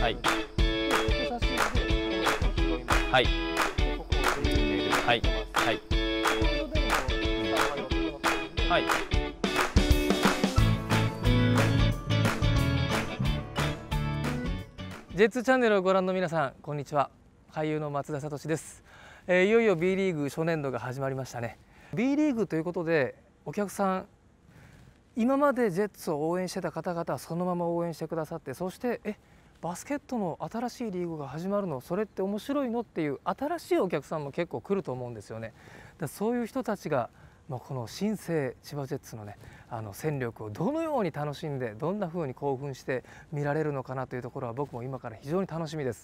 はい。 で、人差し指でこの拾います。 はい。 で、ここを上に入れます。 はい。はい。 ホールドでも下が4つの点で、 はい。J2 チャンネルをご覧の皆さん、こんにちは。俳優の松田聡です。いよいよ B リーグ初年度が始まりましたね。B リーグということで、お客さん、今までジェッツを応援してた方々はそのまま応援してくださって、そしてバスケットの新しいリーグが始まるの、それって面白いのっていう新しいお客さんも結構来ると思うんですよね。そういう人たちが、この新生千葉ジェッツのね、戦力をどのように楽しんで、どんな風に興奮して見られるのかなというところは、僕も今から非常に楽しみです。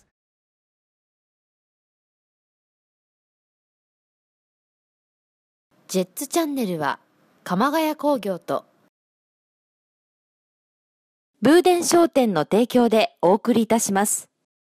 ジェッツチャンネルは鎌ヶ谷工業とブーデン商店の提供でお送りいたします。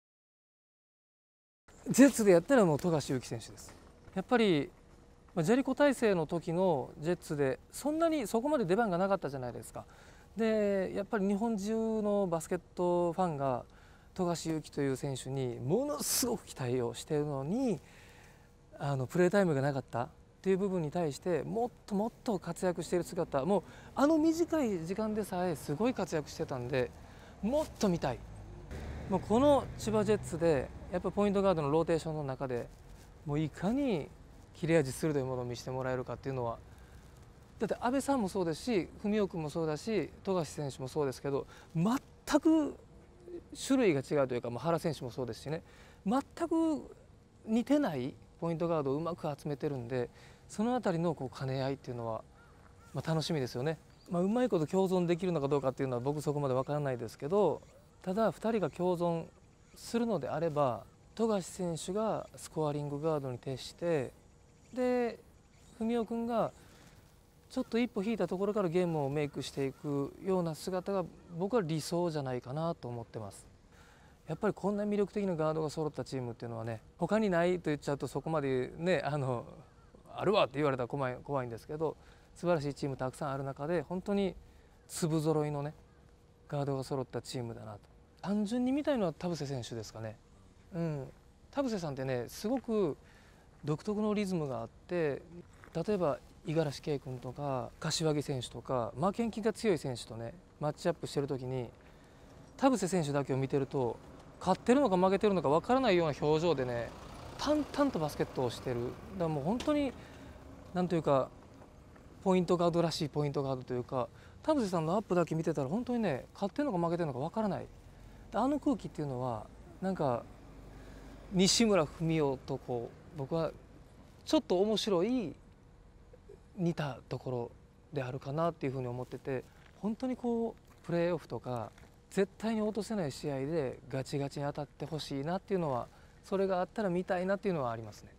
ジェッツでやったのはもう富樫勇樹選手です。やっぱりジェリコ体制の時のジェッツでそこまで出番がなかったじゃないですか。でやっぱり日本中のバスケットファンが富樫勇樹という選手にものすごく期待をしているのに、プレータイムがなかったっていう部分に対して、もっともっと活躍している姿、もう短い時間でさえすごい活躍してたんで、もっと見たい。もうこの千葉ジェッツでやっぱポイントガードのローテーションの中で、もういかに切れ味鋭いものを見せてもらえるかっていうのは、だって阿部さんもそうですし、文雄君もそうだし、富樫選手もそうですけど、全く種類が違うというか、原選手もそうですしね、全く似てないポイントガードをうまく集めてるんで、その辺りの兼ね合いっていうのは、楽しみですよね。うまいこと共存できるのかどうかっていうのは僕そこまで分からないですけど、ただ2人が共存するのであれば、富樫選手がスコアリングガードに徹して、で文雄君がちょっと一歩引いたところからゲームをメイクしていくような姿が僕は理想じゃないかなと思ってます。やっぱりこんな魅力的なガードが揃ったチームっていうのはね、他にないと言っちゃうとそこまでね、あるわって言われたら怖いんですけど、素晴らしいチームたくさんある中で、本当に粒揃いのねガードが揃ったチームだなと。単純に見たいのは田臥選手ですかね。田臥さんってね、すごく独特のリズムがあって、例えば五十嵐圭君とか柏木選手とか負けん気が強い選手とねマッチアップしてる時に、田臥選手だけを見てると勝ってるのか負けてるのか分からないような表情でね、淡々とバスケットをしてる。だからもう本当になんというか、ポイントガードらしいポイントガードというか、田臥さんのアップだけ見てたら本当にね、勝ってるのか負けてるのか分からない。あの空気っていうのはなんか西村文雄と僕はちょっと面白い似たところであるかなっていうふうに思ってて、本当にプレーオフとか絶対に落とせない試合でガチガチに当たってほしいなっていうのは、それがあったら見たいなっていうのはありますね。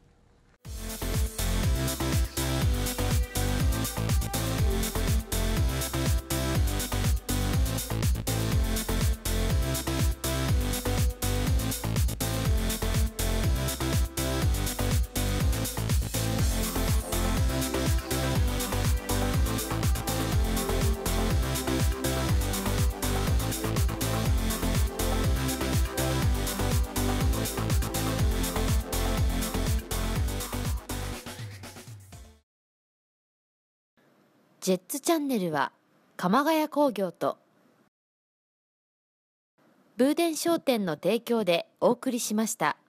ジェッツチャンネルは鎌ヶ谷工業とブーデン商店の提供でお送りしました。